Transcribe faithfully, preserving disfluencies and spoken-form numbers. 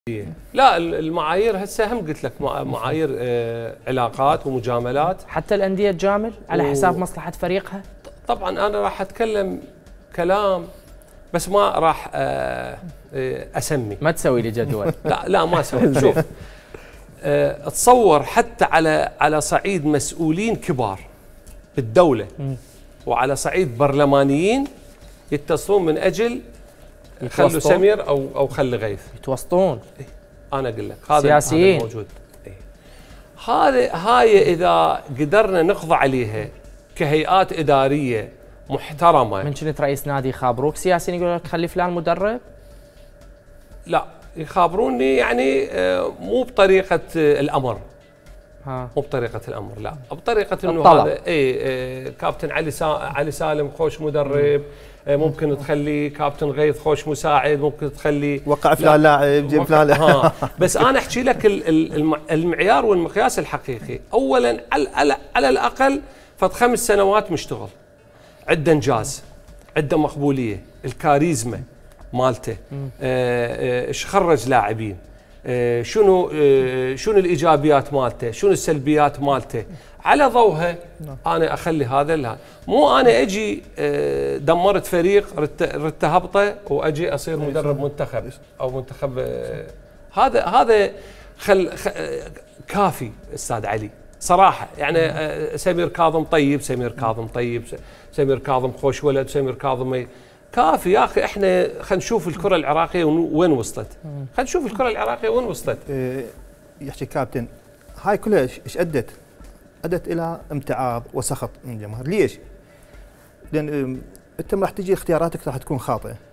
لا المعايير هسه هم قلت لك معايير آه علاقات ومجاملات. حتى الأندية تجامل على حساب مصلحة فريقها؟ طبعا أنا راح أتكلم كلام بس ما راح آه أسمي. ما تسوي لي جدول. لا لا ما أسوي. شوف آه تصور حتى على على صعيد مسؤولين كبار بالدولة وعلى صعيد برلمانيين يتصلون من أجل خلوا سمير او او خلي غيث يتوسطون. إيه؟ انا اقول لك هذا سياسيين هذا موجود. إيه؟ هذا هاي اذا قدرنا نقضي عليها كهيئات اداريه محترمه. من كنت رئيس نادي يخابروك سياسيين يقول لك خلي فلان مدرب؟ لا يخابروني يعني مو بطريقه الامر. ها مو بطريقه الامر، لا بطريقه انه هذا اي كابتن علي سا علي سالم خوش مدرب، ممكن تخلي كابتن غيث خوش مساعد، ممكن تخلي وقع فلان لاعب جيب فلان لاعب. بس انا احكي لك المعيار والمقياس الحقيقي. اولا على, على الاقل فد خمس سنوات مشتغل، عنده انجاز، عنده مقبوليه، الكاريزما مالته، ايش خرج لاعبين، آه شنو آه شنو الايجابيات مالته، شنو السلبيات مالته، على ضوها انا اخلي هذا لها. مو انا اجي آه دمرت فريق ردت هبطه واجي اصير مدرب منتخب او منتخب. آه هذا هذا خل كافي استاذ علي صراحه. يعني آه سمير كاظم طيب، سمير كاظم طيب، سمير كاظم خوش ولد، سمير كاظم كافي يا اخي. احنا خلينا نشوف الكره العراقيه وين وصلت، خلينا نشوف الكره العراقيه وين وصلت. إيه يحكي كابتن هاي كلها ايش ادت؟ ادت الى امتعاض وسخط من الجماهير. ليش؟ لان انت راح تجي اختياراتك راح تكون خاطئه.